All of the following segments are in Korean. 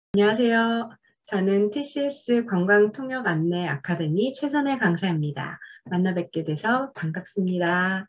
안녕하세요. 저는 TCS 관광통역 안내 아카데미 최선혜 강사입니다. 만나 뵙게 돼서 반갑습니다.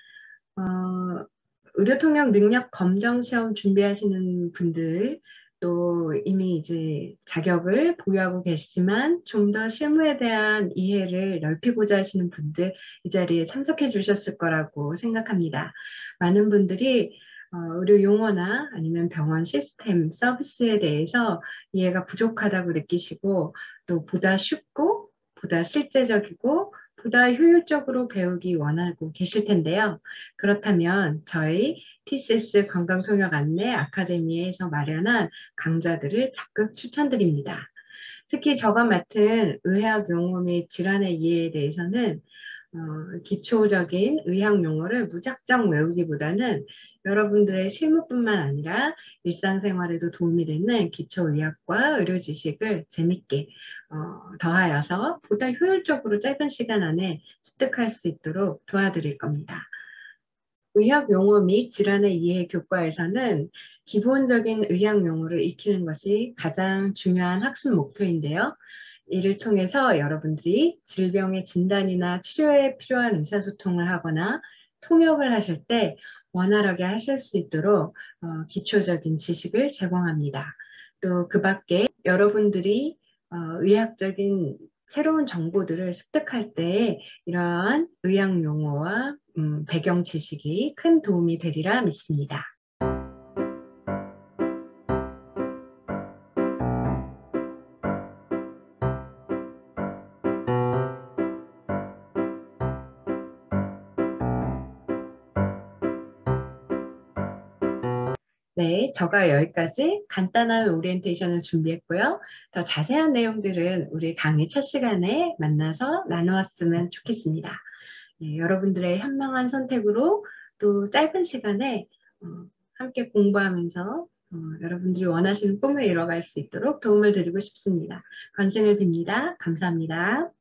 의료통역 능력 검정 시험 준비하시는 분들, 또 이미 이제 자격을 보유하고 계시지만 좀 더 실무에 대한 이해를 넓히고자 하시는 분들 이 자리에 참석해 주셨을 거라고 생각합니다. 많은 분들이 의료 용어나 아니면 병원 시스템, 서비스에 대해서 이해가 부족하다고 느끼시고 또 보다 쉽고 보다 실제적이고 보다 효율적으로 배우기 원하고 계실 텐데요. 그렇다면 저희 TCS 건강통역 안내 아카데미에서 마련한 강좌들을 적극 추천드립니다. 특히 저가 맡은 의학 용어 및 질환의 이해에 대해서는 기초적인 의학 용어를 무작정 외우기보다는 여러분들의 실무뿐만 아니라 일상생활에도 도움이 되는 기초의학과 의료 지식을 재밌게 더하여서 보다 효율적으로 짧은 시간 안에 습득할 수 있도록 도와드릴 겁니다. 의학 용어 및 질환의 이해 교과에서는 기본적인 의학 용어를 익히는 것이 가장 중요한 학습 목표인데요. 이를 통해서 여러분들이 질병의 진단이나 치료에 필요한 의사소통을 하거나 통역을 하실 때 원활하게 하실 수 있도록 기초적인 지식을 제공합니다. 또 그 밖에 여러분들이 의학적인 새로운 정보들을 습득할 때 이러한 의학 용어와 배경 지식이 큰 도움이 되리라 믿습니다. 네, 제가 여기까지 간단한 오리엔테이션을 준비했고요. 더 자세한 내용들은 우리 강의 첫 시간에 만나서 나누었으면 좋겠습니다. 네, 여러분들의 현명한 선택으로 또 짧은 시간에 함께 공부하면서 여러분들이 원하시는 꿈을 이뤄갈 수 있도록 도움을 드리고 싶습니다. 관심을 빕니다. 감사합니다.